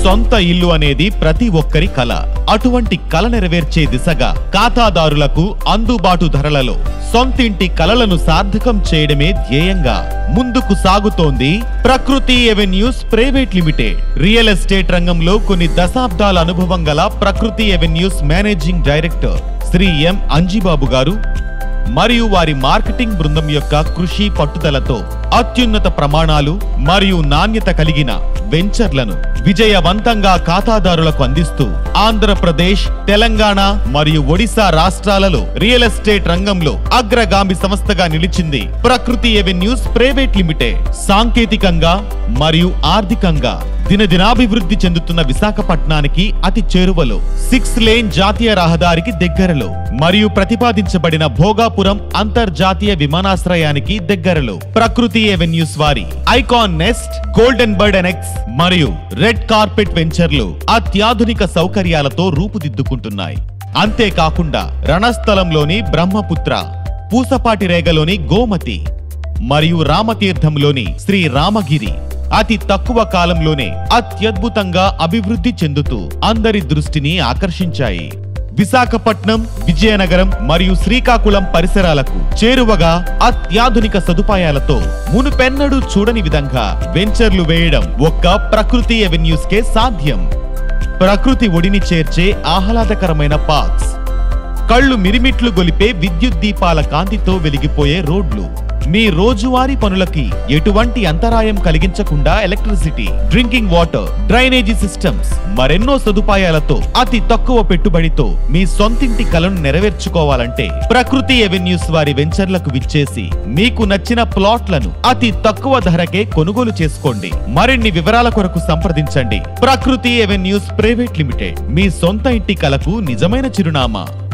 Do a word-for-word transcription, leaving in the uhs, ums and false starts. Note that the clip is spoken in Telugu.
సొంత ఇల్లు అనేది ప్రతి ఒక్కరి కల. అటువంటి కల నెరవేర్చే దిశగా ఖాతాదారులకు అందుబాటు ధరలలో సొంతింటి కలలను సార్థకం చేయడమే ధ్యేయంగా ముందుకు సాగుతోంది Prakruthi avenues private limited. Real estate రంగంలో కొన్ని దశాబ్దాల అనుభవం గల Prakruthi avenues managing director Shri M Anjibabu గారు మరియు వారి మార్కెటింగ్ బృందం యొక్క కృషి పట్టుదలతో అత్యున్నత ప్రమాణాలు మరియు నాణ్యత కలిగిన వెంచర్లను విజయవంతంగా ఖాతాదారులకు అందిస్తూ ఆంధ్రప్రదేశ్, తెలంగాణ మరియు ఒడిశా రాష్ట్రాలలో రియల్ ఎస్టేట్ రంగంలో అగ్రగామి సంస్థగా నిలిచింది ప్రకృతి ఎవెన్యూస్ ప్రైవేట్ లిమిటెడ్. సాంకేతికంగా మరియు ఆర్థికంగా దినదినాభివృద్ధి చెందుతున్న విశాఖపట్నానికి అతి చేరువలో, సిక్స్ లేన్ జాతీయ రహదారికి దగ్గరలో మరియు ప్రతిపాదించబడిన భోగాపురం అంతర్జాతీయ విమానాశ్రయానికి దగ్గరలో ప్రకృతి ఎవెన్యూస్ వారి icon nest, golden bird annex మరియు రెడ్ కార్పెట్ వెంచర్లు అత్యాధునిక సౌకర్యాలతో రూపుదిద్దుకుంటున్నాయి. అంతేకాకుండా రణస్థలంలోని బ్రహ్మపుత్ర, పూసపాటిరేగలోని గోమతి మరియు రామతీర్థంలోని శ్రీ రామగిరి అతి తక్కువ కాలంలోనే అత్యద్భుతంగా అభివృద్ధి చెందుతూ అందరి దృష్టిని ఆకర్షించాయి. విశాఖపట్నం, విజయనగరం మరియు శ్రీకాకుళం పరిసరాలకు చేరువగా అత్యాధునిక సదుపాయాలతో మునుపెన్నడూ చూడని విధంగా వెంచర్లు వేయడం ఒక్క ప్రకృతి ఎవెన్యూస్ కే సాధ్యం. ప్రకృతి ఒడిని చేర్చే ఆహ్లాదకరమైన పార్క్స్, కళ్ళు మిరిమిట్లు గొలిపే విద్యుత్ దీపాల కాంతితో వెలిగిపోయే రోడ్లు, మీ రోజువారీ పనులకి ఎటువంటి అంతరాయం కలిగించకుండా electricity, drinking water, drainage systems, మరెన్నో సదుపాయాలతో అతి తక్కువ పెట్టుబడితో మీ సొంతింటి కలను నెరవేర్చుకోవాలంటే ప్రకృతి ఎవెన్యూస్ వారి వెంచర్లకు విచ్చేసి మీకు నచ్చిన ప్లాట్లను అతి తక్కువ ధరకే కొనుగోలు చేసుకోండి. మరిన్ని వివరాల కొరకు సంప్రదించండి ప్రకృతి ఎవెన్యూస్ ప్రైవేట్ లిమిటెడ్. మీ సొంత ఇంటి కలకు నిజమైన చిరునామా.